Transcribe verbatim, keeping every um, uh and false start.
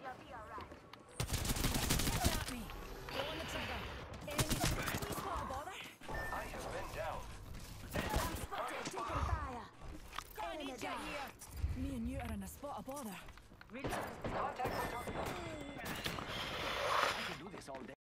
You'll be alright. At me. Go on the trigger. Enemy. Please spot a bother. I have been down. I'm spotted, taking fire. I need you here. Me and you are in a spot of bother. Contact with target. I can do this all day.